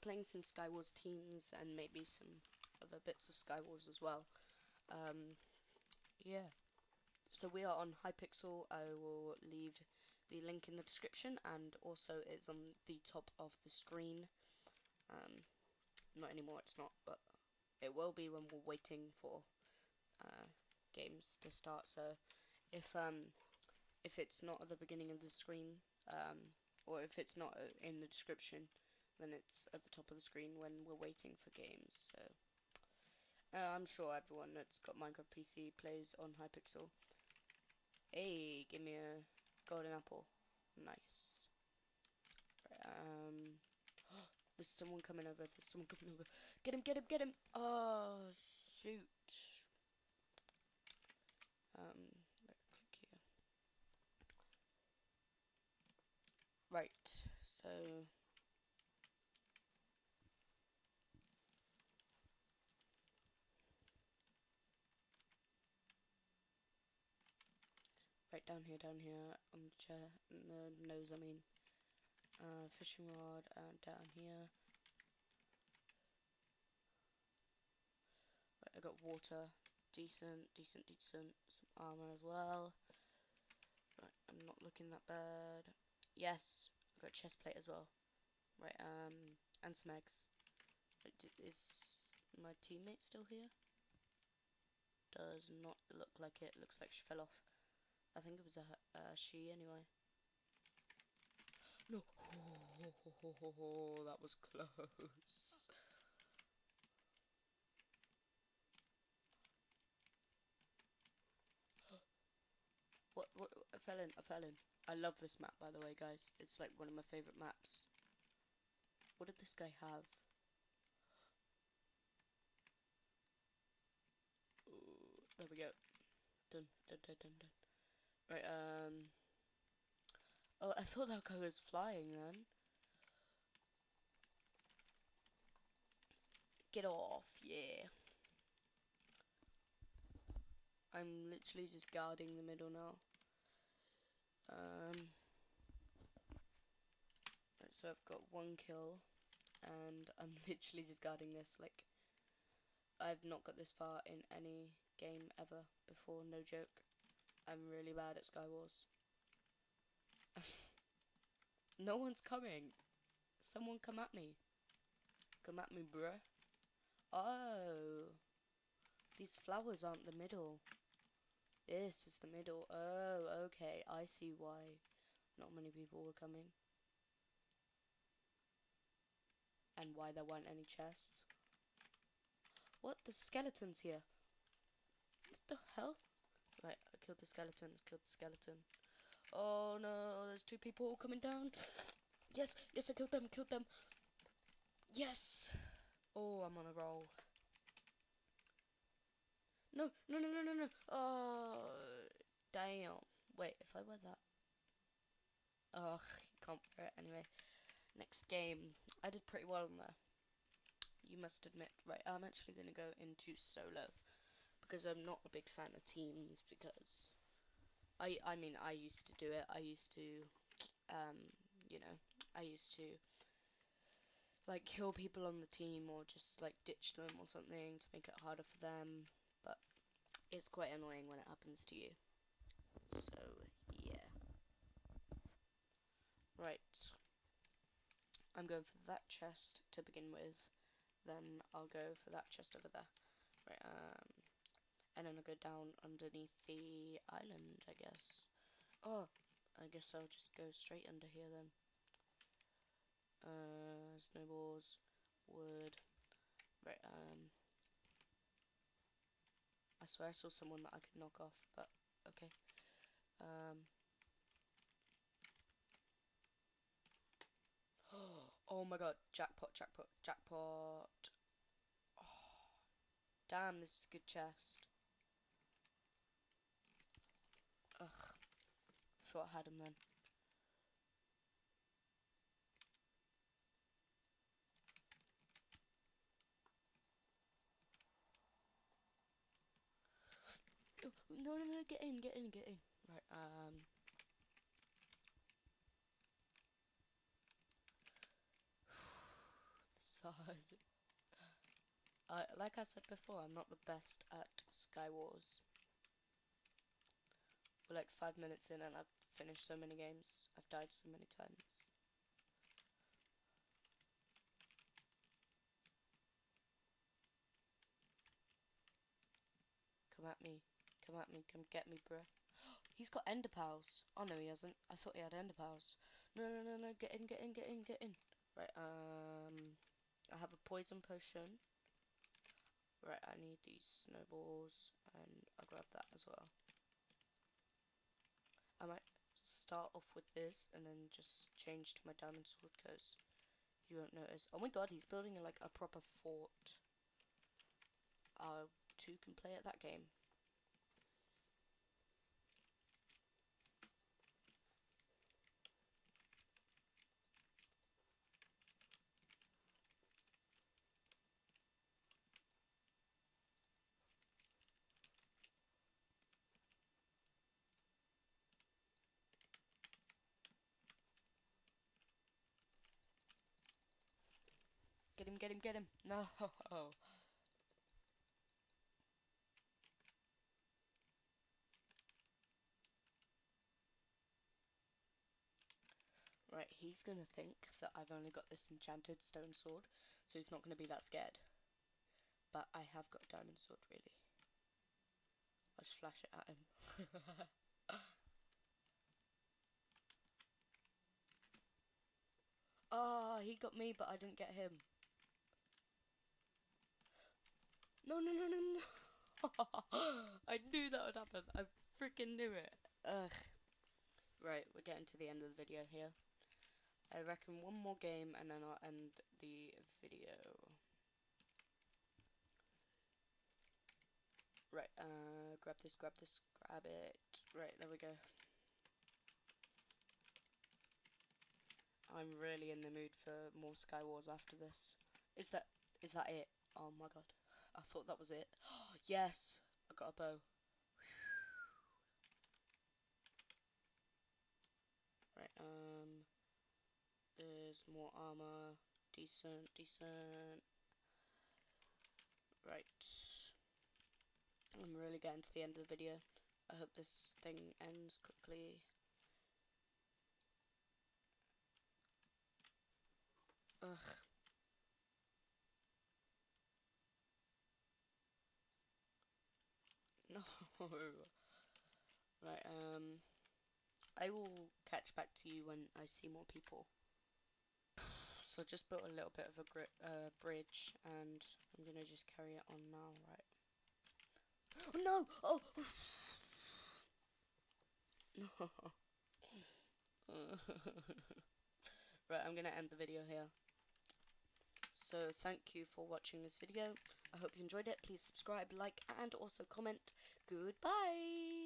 playing some Skywars teams and maybe some other bits of Skywars as well. Yeah. So we are on Hypixel. I will leave the link in the description, and also it's on the top of the screen. Not anymore, it's not, but it will be when we're waiting for games to start. So if it's not at the beginning of the screen, or if it's not in the description, then it's at the top of the screen when we're waiting for games. So I'm sure everyone that's got Minecraft PC plays on Hypixel. Hey, give me a golden apple. Nice. There's someone coming over. There's someone coming over. Get him, get him, get him. Oh, shoot. Let's click here. Right, so right down here on the chair, in the nose, I mean. Fishing rod, down here. Right, I got water, decent. Some armor as well. Right, I'm not looking that bad. Yes, I got a chest plate as well. Right, and some eggs. Right, is my teammate still here? Does not look like it. Looks like she fell off. I think it was a she anyway. No. Oh, that was close. What? I fell in. I fell in. I love this map, by the way, guys. It's like one of my favorite maps. What did this guy have? Ooh, there we go. Done. Right. Oh, I thought that guy was flying then. Get off, yeah. I'm literally just guarding the middle now. Right, so I've got 1 kill, and I'm literally just guarding this. Like, I've not got this far in any game ever before, no joke. I'm really bad at Skywars. No one's coming. Someone come at me. Come at me, bruh. Oh. These flowers aren't the middle. This is the middle. Oh, okay. I see why not many people were coming. And why there weren't any chests. What? The skeleton's here. What the hell? Right, I killed the skeleton. Oh no, there's 2 people coming down. Yes, I killed them. Yes. Oh, I'm on a roll. No. Oh, damn. Wait, if I wear that. Ugh, can't wear it anyway. Next game. I did pretty well on there. You must admit. Right, I'm actually going to go into solo. Because I'm not a big fan of teams. Because I mean, I used to do it. I used to, you know, I used to like kill people on the team or just like ditch them or something to make it harder for them. But it's quite annoying when it happens to you. So yeah. Right. I'm going for that chest to begin with. Then I'll go for that chest over there. Right. And then I'll go down underneath the island, I guess. Oh, I guess I'll just go straight under here then. Snowballs, wood. Right, I swear I saw someone that I could knock off, but okay. Oh my god, jackpot. Oh, damn, this is a good chest. Ugh, thought I had him then. Oh, no, get in. Right, this god. Like I said before, I'm not the best at Skywars. We're like 5 minutes in and I've finished so many games. I've died so many times. Come at me. Come at me. Come get me, bruh. He's got ender pals. Oh no, he hasn't. I thought he had ender pals. No, no, no, no. Get in, get in, get in, get in. Right, I have a poison potion. Right, I need these snowballs, and I'll grab that as well. I might start off with this, and then just change to my diamond sword, because you won't notice. Oh my god, he's building like a proper fort. Two can play at that game. Get him, get him, get him. No. Right, he's gonna think that I've only got this enchanted stone sword, so he's not gonna be that scared. But I have got a diamond sword, really. I'll just flash it at him. Ah, he got me, but I didn't get him. No, no, no, no, no. I knew that would happen. I freaking knew it. Ugh. Right, we're getting to the end of the video here. I reckon one more game and then I'll end the video. Right, grab this, grab this, grab it. Right, there we go. I'm really in the mood for more Skywars after this. Is that it? Oh my god. I thought that was it. Yes! I got a bow. Right, there's more armor. Decent, decent. Right. I'm really getting to the end of the video. I hope this thing ends quickly. Ugh. No. Right, I will catch back to you when I see more people. So just built a little bit of a bridge, and I'm gonna just carry it on now, right? Oh no! Oh! No. Right, I'm gonna end the video here. So thank you for watching this video. I hope you enjoyed it. Please subscribe, like, and also comment. Goodbye!